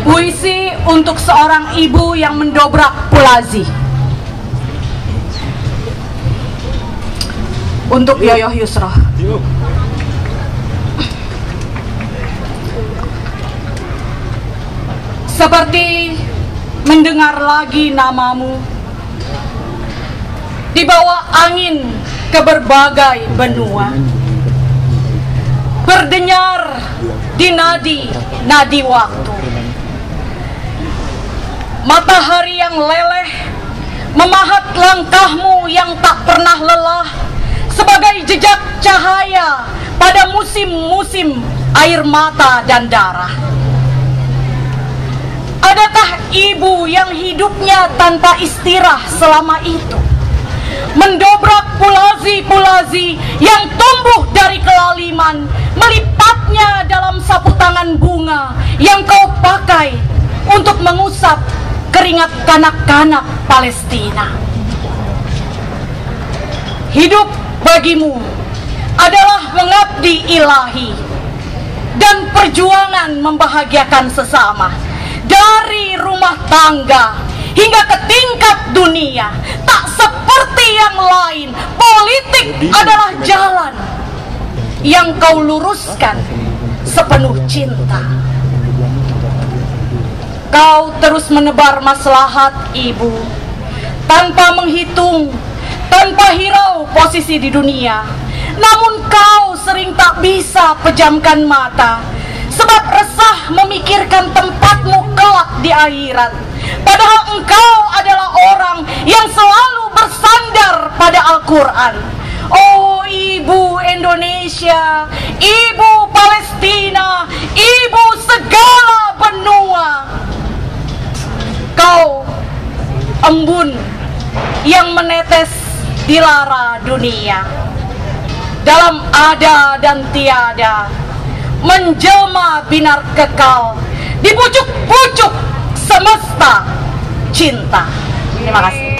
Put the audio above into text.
Puisi untuk seorang ibu yang mendobrak Pulazi. Untuk Yoyoh Yusra. Seperti mendengar lagi namamu di bawah angin ke berbagai benua, berdenyar di nadi-nadi waktu. Matahari yang leleh memahat langkahmu yang tak pernah lelah sebagai jejak cahaya pada musim-musim air mata dan darah. Adakah ibu yang hidupnya tanpa istirahat selama itu, mendobrak Pulazi-Pulazi yang tumbuh dari kelaliman, melipatnya dalam sapu tangan bunga yang kau pakai untuk mengusap keringat kanak-kanak Palestina? Hidup bagimu adalah mengabdi ilahi dan perjuangan membahagiakan sesama. Dari rumah tangga hingga ke tingkat dunia, tak seperti yang lain, politik adalah jalan yang kau luruskan sepenuh cinta. Kau terus menebar maslahat ibu, tanpa menghitung, tanpa hirau posisi di dunia. Namun kau sering tak bisa pejamkan mata, sebab resah memikirkan tempatmu kelak di akhirat. Padahal engkau adalah orang yang selalu bersandar pada Al-Quran. Oh ibu Indonesia, ibu Palestina, ibu segala benua, kau embun yang menetes di lara dunia. Dalam ada dan tiada, menjelma binar kekal di pucuk-pucuk semesta cinta. Terima kasih.